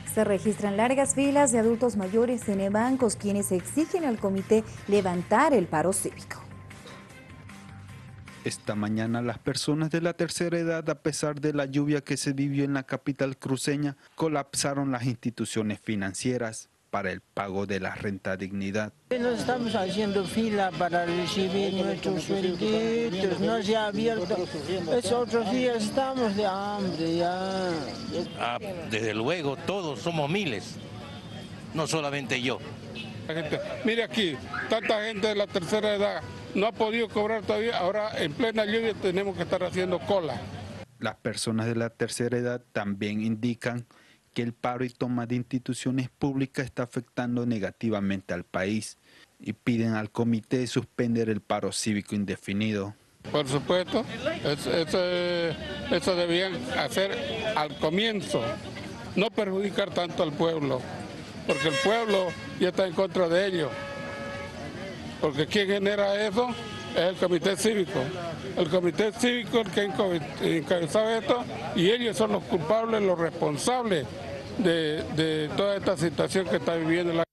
Se registran largas filas de adultos mayores en bancos quienes exigen al comité levantar el paro cívico. Esta mañana las personas de la tercera edad, a pesar de la lluvia que se vivió en la capital cruceña, colapsaron las instituciones financieras para el pago de la renta dignidad. Nos estamos haciendo fila para recibir nuestros suelditos, no se ha abierto. Esos otros días estamos de hambre ya. Desde luego, todos somos miles, no solamente yo. Mire aquí, tanta gente de la tercera edad no ha podido cobrar todavía, ahora en plena lluvia tenemos que estar haciendo cola. Las personas de la tercera edad también indican que el paro y toma de instituciones públicas está afectando negativamente al país y piden al comité suspender el paro cívico indefinido. Por supuesto, eso debían hacer al comienzo, no perjudicar tanto al pueblo, porque el pueblo ya está en contra de ellos. Porque quien genera eso es el comité cívico. El comité cívico es el que encabezaba esto y ellos son los culpables, los responsables de toda esta situación que está viviendo la